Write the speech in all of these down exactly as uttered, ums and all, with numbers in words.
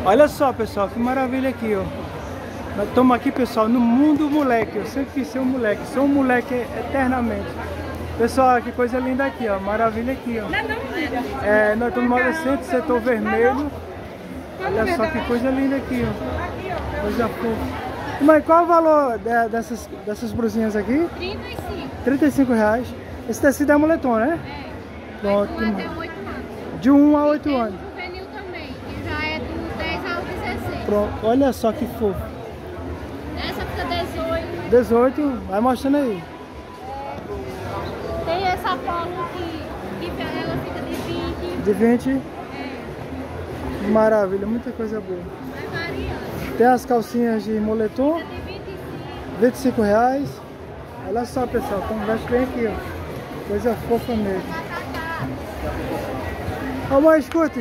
Olha só, pessoal, que maravilha aqui, ó. Nós estamos aqui, pessoal, no mundo moleque. Eu sempre quis ser um moleque, sou um moleque eternamente. Pessoal, que coisa linda aqui, ó. Maravilha aqui, ó. É, nós estamos no adolescente, setor vermelho. Olha só que coisa linda aqui, ó. Coisa fofa. Mas qual o valor de, dessas, dessas brusinhas aqui? trinta e cinco. trinta e cinco reais. Esse tecido é moletom, né? É. Pronto. Vai até oito anos. De um a oito anos. E tem juvenil também, que já é do dez ao dezesseis. Pronto. Olha só que fofo. Essa fica dezoito. dezoito. Vai mostrando aí. Tem essa polo que, que ela fica de vinte. De vinte. É. Maravilha, muita coisa boa. Vai variando. Tem as calcinhas de moletom, Fica de vinte e cinco. vinte e cinco reais. Olha só, pessoal, como veste bem aqui, ó. Coisa fofa mesmo. Ô, mãe, escute.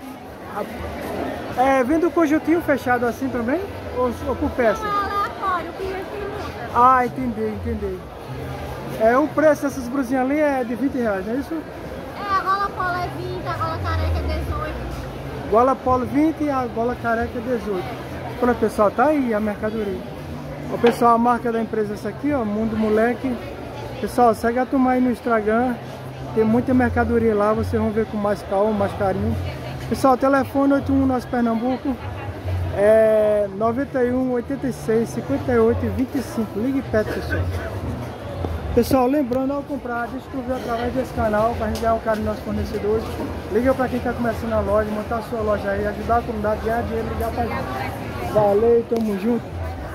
É, vem do conjuntinho fechado assim também? Ou, ou por peça? Não, é aleatório, o cliente muda. Ah, entendi, entendi. É, o preço dessas brusinhas ali é de vinte reais, não é isso? É, a gola polo é vinte, a gola careca é dezoito. Gola polo vinte e a gola careca dezoito. Pronto, pessoal, tá aí a mercadoria. Ó, pessoal, a marca da empresa é essa aqui, ó, Mundo Moleque. Pessoal, segue a turma aí no Instagram. Tem muita mercadoria lá, vocês vão ver com mais calma, mais carinho. Pessoal, telefone oito um nosso Pernambuco. É noventa e um, oitenta e seis, cinquenta e oito, vinte e cinco. Ligue perto, pessoal. Pessoal, lembrando, ao comprar, distribuir através desse canal para a gente ganhar o carinho dos nossos fornecedores. Liga para quem está começando a loja, montar a sua loja aí, ajudar a comunidade, ganhar dinheiro, ligar para a gente. Valeu, tamo junto.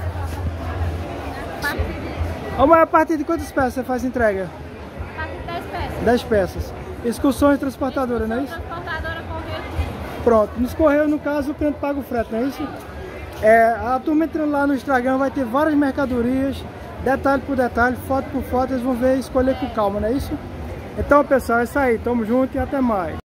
Ô, mas a partir de quantas peças você faz entrega? A partir de dez peças. dez peças. Excursões transportadoras, não é isso? Transportadora converte. Pronto, nos Correios, no caso, o cliente paga o frete, não é isso? É, a turma entrando lá no Instagram vai ter várias mercadorias, detalhe por detalhe, foto por foto, eles vão ver e escolher com calma, não é isso? Então, pessoal, é isso aí, tamo junto e até mais.